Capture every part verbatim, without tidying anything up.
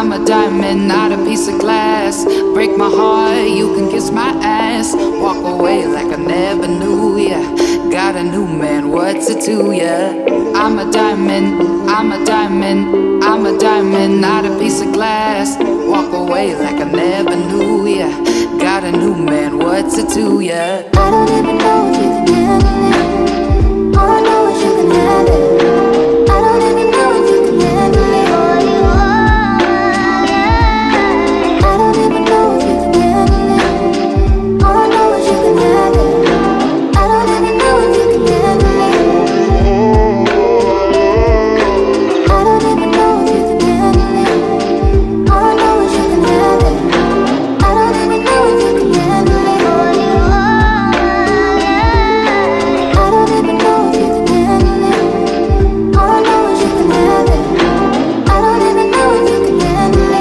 I'm a diamond, not a piece of glass. Break my heart, you can kiss my ass. Walk away like I never knew ya. Got a new man, what's it to ya? I'm a diamond, I'm a diamond, I'm a diamond, not a piece of glass. Walk away like I never knew ya. Got a new man, what's it to ya? I don't even know if you can handle it. All I know is you can have it. I don't even know if you can handle it. All you are, yeah. I don't even know if you can handle it. All I know is you can have it. I don't even know if you can handle it. I don't even know if you can handle it. All I know is you can have it. I don't even know if you can handle it. All you are, yeah. I don't even know if you can handle it. All I know is you can have it. I don't even know if you can handle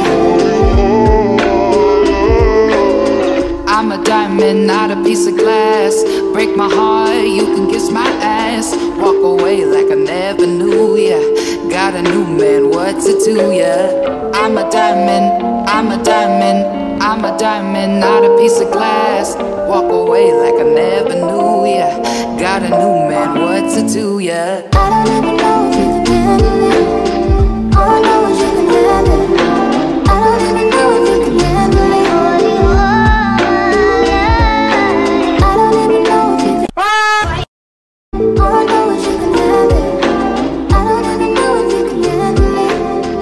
it. I'm a diamond, not a piece of glass. Break my heart, you can kiss my ass. Walk away like I never knew ya. Got a new man, what's it to ya? I'm a diamond, I'm a diamond, I'm a diamond, not a piece of glass. Walk away like I never knew ya. Got a new man, what's it to ya? I don't even know if you can handle it. All I know is you can have it. I don't even know if you can handle it. All you are, yeah. I don't even know if you can. All I know is you can have it. I don't even know if you can handle it.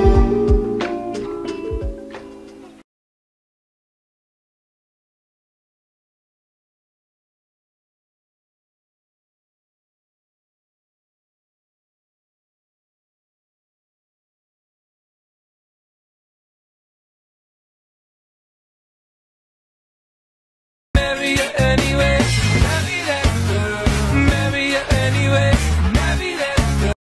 Marry her anyway, marry that girl. Marry her anyway, marry that girl.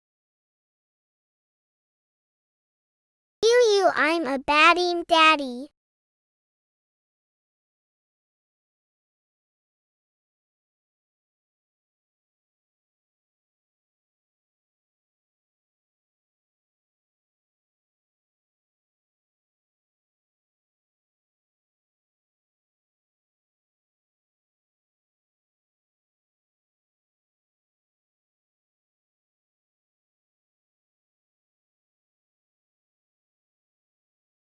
You, you, I'm a batting daddy.